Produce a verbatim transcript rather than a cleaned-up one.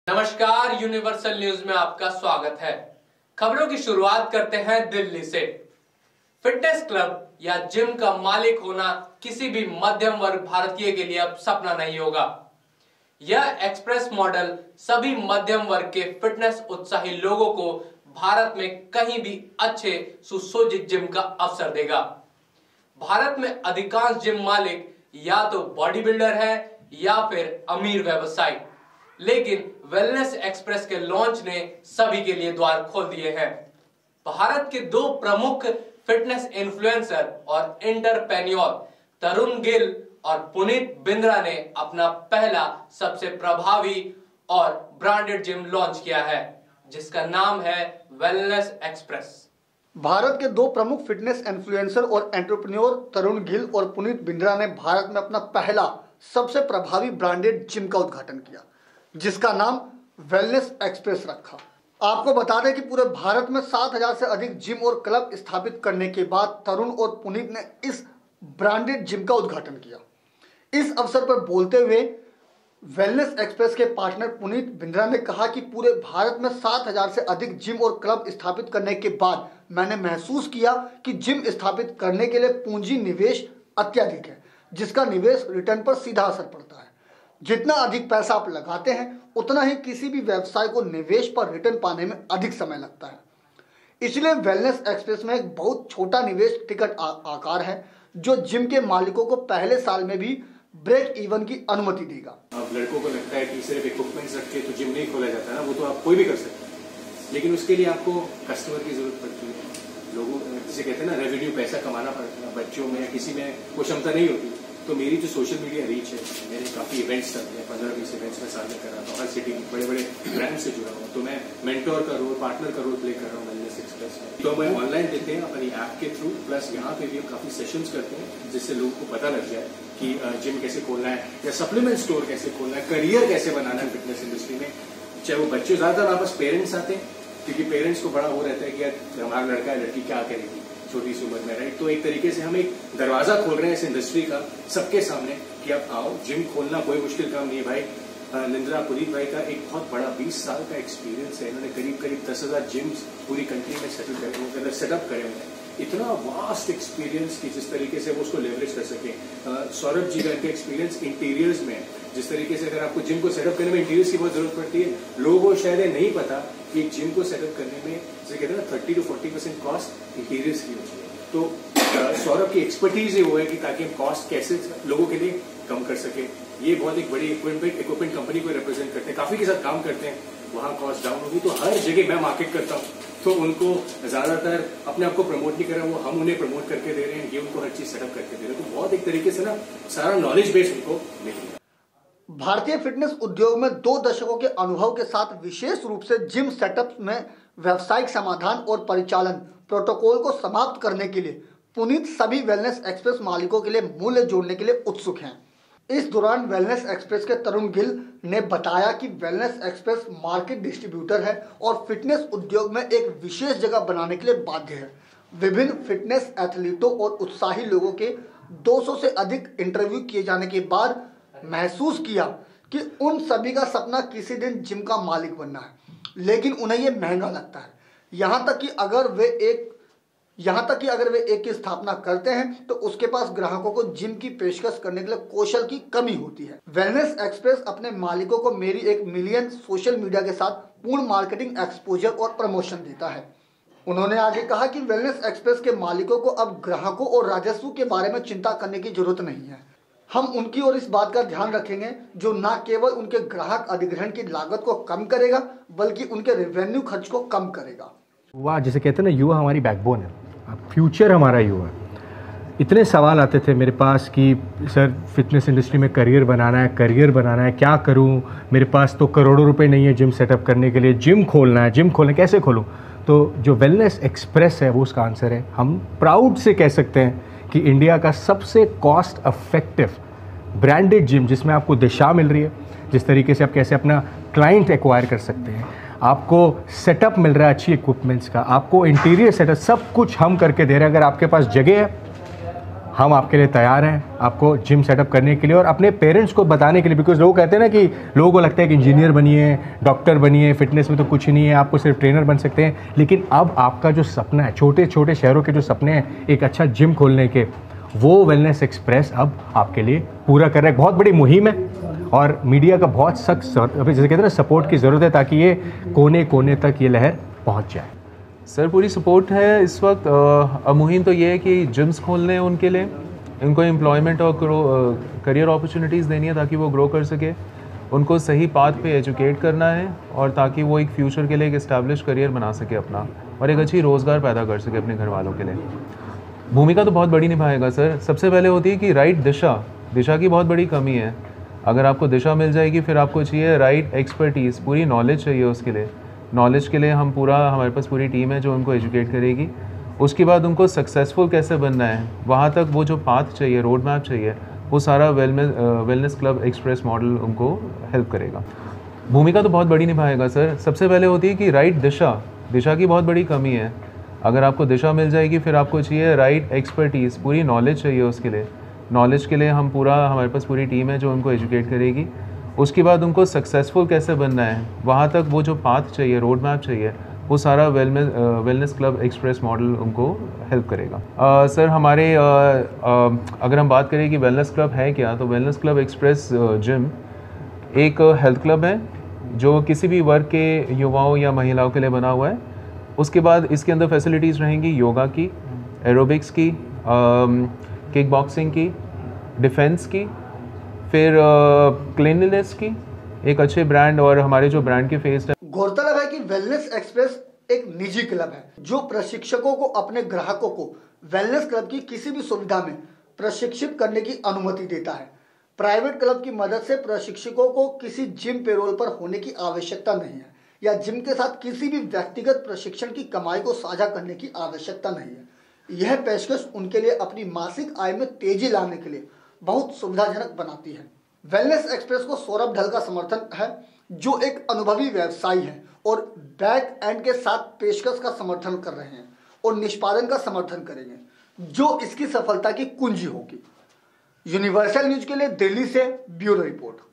नमस्कार, universal news में आपका स्वागत है। खबरों की शुरुआत करते हैं दिल्ली से। फिटनेस क्लब या जिम का मालिक होना किसी भी मध्यम वर्ग भारतीय के लिए अब सपना नहीं होगा। यह एक्सप्रेस मॉडल सभी मध्यम वर्ग के फिटनेस उत्साही लोगों को भारत में कहीं भी अच्छे सुसज्जित जिम का अवसर देगा। भारत में अधिकांश जिम मालिक या तो बॉडी बिल्डर है या फिर अमीर व्यवसायी, लेकिन वेलनेस एक्सप्रेस के लॉन्च ने सभी के लिए द्वार खोल दिए हैं। भारत के दो प्रमुख फिटनेस इन्फ्लुएंसर और एंटरप्रेन्योर तरुण गिल और पुनीत बिंद्रा ने अपना पहला सबसे प्रभावी और ब्रांडेड जिम लॉन्च किया है, जिसका नाम है वेलनेस एक्सप्रेस। भारत के दो प्रमुख फिटनेस इन्फ्लुएंसर और एंटरप्रेन्योर तरुण गिल और पुनीत बिंद्रा ने भारत में अपना पहला सबसे प्रभावी ब्रांडेड जिम का उद्घाटन किया, जिसका नाम वेलनेस एक्सप्रेस रखा। आपको बता दें कि पूरे भारत में सात हजार से अधिक जिम और क्लब स्थापित करने के बाद तरुण और पुनीत ने इस ब्रांडेड जिम का उद्घाटन किया। इस अवसर पर बोलते हुए वेलनेस एक्सप्रेस के पार्टनर पुनीत बिंद्रा ने कहा कि पूरे भारत में सात हजार से अधिक जिम और क्लब स्थापित करने के बाद मैंने महसूस किया कि जिम स्थापित करने के लिए पूंजी निवेश अत्यधिक है, जिसका निवेश रिटर्न पर सीधा असर पड़ता है। जितना अधिक पैसा आप लगाते हैं, उतना ही किसी भी व्यवसाय को निवेश पर रिटर्न पाने में अधिक समय लगता है। इसलिए वेलनेस एक्सप्रेस में एक बहुत छोटा निवेश टिकट आकार है, जो जिम के मालिकों को पहले साल में भी ब्रेक इवन की अनुमति देगा। अब लड़कों को लगता है कि सिर्फ इक्विपमेंट्स रख के तो जिम नहीं खोला जाता ना, वो तो आप कोई भी कर सकते हैं, लेकिन उसके लिए आपको कस्टमर की जरूरत पड़ती है। लोगों जिसे कहते हैं ना रेवेन्यू, पैसा कमाना पड़ता है। बच्चों में या किसी में वो क्षमता नहीं होती, तो मेरी जो सोशल मीडिया रीच है, मेरे काफी इवेंट्स चलते हैं, पंद्रह बीस इवेंट्स में साल में कराता हूँ, हर सिटी में बड़े बड़े ब्रांड से जुड़ा हूँ, तो मैं मेंटोर का रोल, पार्टनर का रोल प्ले कर रहा हूँ वेलनेस एक्सप्रेस में। तो मैं ऑनलाइन देते हैं अपनी ऐप के थ्रू, प्लस यहाँ पे भी हम काफी सेशंस करते हैं, जिससे लोगों को पता लग जाए कि जिम कैसे खोलना है या सप्लीमेंट स्टोर कैसे खोलना है, करियर कैसे बनाना है फिटनेस इंडस्ट्री में। चाहे वो बच्चे, ज्यादातर वापस पेरेंट्स आते हैं, क्योंकि पेरेंट्स को बड़ा वो रहता है कि हमारा लड़का है लड़की क्या करेगी छोटी सी उम्र में, राइट। तो एक तरीके से हम एक दरवाजा खोल रहे हैं इस इंडस्ट्री का सबके सामने कि आप आओ, जिम खोलना कोई मुश्किल काम नहीं है भाई। निंद्रा पुनीत भाई का एक बहुत बड़ा बीस साल का एक्सपीरियंस है, इन्होंने करीब करीब दस हजार जिम्स पूरी कंट्री में सेटल करे सेटअप करे हुए हैं। इतना वास्ट एक्सपीरियंस की जिस तरीके से वो उसको लेवरेज कर सके। सौरभ जी का एक्सपीरियंस इंटीरियर्स में, जिस तरीके से अगर आपको जिम को सेटअप करने में इंटीरियर्स की बहुत जरूरत पड़ती है, लोगों को शायद नहीं पता कि जिम को सेटअप करने में जैसे कहते हैं ना thirty to forty percent cost interiors की होती है। तो सौरभ की एक्सपर्टीज ये वो है कि ताकि हम कॉस्ट कैसे लोगों के लिए कम कर सके। ये बहुत एक बड़ी इक्विपमेंट इक्विपमेंट कंपनी को रिप्रेजेंट करते हैं, काफी के साथ काम करते हैं, वहां कॉस्ट डाउन होगी। तो हर जगह मैं मार्केट करता हूँ, तो उनको ज्यादातर अपने आप को प्रमोट नहीं कर रहे हैं, वो हम उन्हें प्रमोट करके दे रहे हैं, ये उनको हर चीज सेटअप करके दे रहे हैं। तो बहुत एक तरीके से ना सारा नॉलेज बेस उनको मिल रहा है। भारतीय फिटनेस उद्योग में दो दशकों के अनुभव के साथ विशेष रूप से जिम सेटअप में व्यावसायिक समाधान और परिचालन प्रोटोकॉल को समाप्त करने के लिए पुनीत सभी वेलनेस एक्सप्रेस मालिकों के लिए मूल्य जोड़ने के लिए उत्सुक हैं। इस दौरान वेलनेस एक्सप्रेस के तरुण गिल ने बताया कि वेलनेस एक्सप्रेस मार्केट डिस्ट्रीब्यूटर है और फिटनेस उद्योग में एक विशेष जगह बनाने के लिए बाध्य है। विभिन्न फिटनेस एथलीटों और उत्साही लोगों के दो सौ से अधिक इंटरव्यू किए जाने के बाद महसूस किया कि उन सभी का सपना किसी दिन जिम का मालिक बनना है, लेकिन उन्हें यह महंगा लगता है। यहाँ तक कि अगर वे एक यहाँ तक कि अगर वे एक की स्थापना करते हैं तो उसके पास ग्राहकों को जिम की पेशकश करने के लिए कौशल की कमी होती है। वेलनेस एक्सप्रेस अपने मालिकों को मेरी एक मिलियन सोशल मीडिया के साथ पूर्ण मार्केटिंग एक्सपोजर और प्रमोशन देता है। उन्होंने आगे कहा कि वेलनेस एक्सप्रेस के मालिकों को अब ग्राहकों और राजस्व के बारे में चिंता करने की जरूरत नहीं है। हम उनकी और इस बात का ध्यान रखेंगे जो न केवल उनके ग्राहक अधिग्रहण की लागत को कम करेगा, बल्कि उनके रेवेन्यू खर्च को कम करेगा। युवा, जिसे कहते हैं ना, युवा हमारी बैकबोन है, फ्यूचर हमारा युवा है। इतने सवाल आते थे मेरे पास कि सर फिटनेस इंडस्ट्री में करियर बनाना है, करियर बनाना है, क्या करूं? मेरे पास तो करोड़ों रुपए नहीं है जिम सेटअप करने के लिए, जिम खोलना है, जिम खोलना कैसे खोलूं? तो जो वेलनेस एक्सप्रेस है वो उसका आंसर है। हम प्राउड से कह सकते हैं कि इंडिया का सबसे कॉस्ट इफेक्टिव ब्रांडेड जिम, जिसमें आपको दिशा मिल रही है, जिस तरीके से आप कैसे अपना क्लाइंट एक्वायर कर सकते हैं, आपको सेटअप मिल रहा है अच्छी इक्विपमेंट्स का, आपको इंटीरियर सेटअप, सब कुछ हम करके दे रहे हैं। अगर आपके पास जगह है, हम आपके लिए तैयार हैं, आपको जिम सेटअप करने के लिए और अपने पेरेंट्स को बताने के लिए। बिकॉज लोग कहते हैं ना कि लोगों को लगता है कि इंजीनियर बनिए, डॉक्टर बनिए, फिटनेस में तो कुछ नहीं है, आपको सिर्फ ट्रेनर बन सकते हैं। लेकिन अब आपका जो सपना है, छोटे छोटे शहरों के जो सपने हैं एक अच्छा जिम खोलने के, वो वेलनेस एक्सप्रेस अब आपके लिए पूरा कर रहा है। बहुत बड़ी मुहिम है और मीडिया का बहुत सख्त, जैसे कहते हैं ना, सपोर्ट की ज़रूरत है ताकि ये कोने कोने तक ये लहर पहुँच जाए। सर पूरी सपोर्ट है इस वक्त। अब मुहिम तो ये है कि जिम्स खोलने हैं उनके लिए, इनको एम्प्लॉयमेंट और करियर अपॉर्चुनिटीज़ देनी है ताकि वो ग्रो कर सके, उनको सही पाथ पे एजुकेट करना है और ताकि वो एक फ्यूचर के लिए एक इस्टेब्लिश करियर बना सके अपना और एक अच्छी रोज़गार पैदा कर सके अपने घर वालों के लिए। भूमिका तो बहुत बड़ी निभाएगा सर। सबसे पहले होती है कि राइट दिशा, दिशा की बहुत बड़ी कमी है। अगर आपको दिशा मिल जाएगी, फिर आपको चाहिए राइट एक्सपर्टीज़, पूरी नॉलेज चाहिए उसके लिए। नॉलेज के लिए हम पूरा, हमारे पास पूरी टीम है जो उनको एजुकेट करेगी। उसके बाद उनको सक्सेसफुल कैसे बनना है, वहाँ तक वो जो पाथ चाहिए, रोड मैप चाहिए, वो सारा wellness wellness club express model उनको हेल्प करेगा। भूमिका तो बहुत बड़ी निभाएगा सर। सबसे पहले होती है कि राइट दिशा, दिशा की बहुत बड़ी कमी है। अगर आपको दिशा मिल जाएगी, फिर आपको चाहिए राइट एक्सपर्टीज़, पूरी नॉलेज चाहिए उसके लिए। नॉलेज के लिए हम पूरा, हमारे पास पूरी टीम है जो उनको एजुकेट करेगी। उसके बाद उनको सक्सेसफुल कैसे बनना है, वहाँ तक वो जो पाथ चाहिए, रोड मैप चाहिए, वो सारा wellness wellness club express model उनको हेल्प करेगा। आ, सर हमारे आ, आ, अगर हम बात करें कि वेलनेस क्लब है क्या, तो वेलनेस क्लब एक्सप्रेस जिम एक हेल्थ क्लब है जो किसी भी वर्ग के युवाओं या महिलाओं के लिए बना हुआ है। उसके बाद इसके अंदर फैसिलिटीज़ रहेंगी योगा की, एरोबिक्स की, किक बॉक्सिंग की, डिफेंस की, फिर क्लीनलीनेस की, एक अच्छे ब्रांड और हमारे जो ब्रांड के फेस है। गौरतलब है कि वेलनेस एक्सप्रेस एक निजी क्लब है जो प्रशिक्षकों को अपने ग्राहकों को वेलनेस क्लब की किसी भी सुविधा में प्रशिक्षित करने की अनुमति देता है। प्राइवेट क्लब की मदद से प्रशिक्षकों को किसी जिम पेरोल पर होने की आवश्यकता नहीं है या जिम के साथ किसी भी व्यक्तिगत प्रशिक्षण की कमाई को साझा करने की आवश्यकता नहीं है। यह पेशकश उनके लिए अपनी मासिक आय में तेजी लाने के लिए बहुत सुविधाजनक बनाती है। वेलनेस एक्सप्रेस को सौरभ ढल का समर्थन है जो एक अनुभवी व्यवसायी है और बैक एंड के साथ पेशकश का समर्थन कर रहे हैं और निष्पादन का समर्थन करेंगे जो इसकी सफलता की कुंजी होगी। यूनिवर्सल न्यूज के लिए दिल्ली से ब्यूरो रिपोर्ट।